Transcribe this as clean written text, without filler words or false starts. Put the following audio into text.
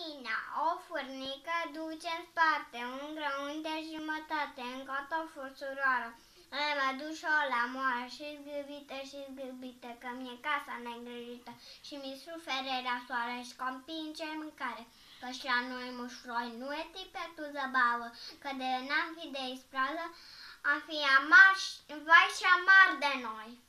Gospodina, o furnică duce în spate un grăunchi de jumătate, în cotofuri suroară. Le mădușă la moară și zgâbită, că mi-e casa neîngrijită și mi sufere la soare și compinge mâncare. Căci la noi mușroi nu e tipetul zăbavă, că de n-am fi de ispravă, am fi amar, vai și amar de noi.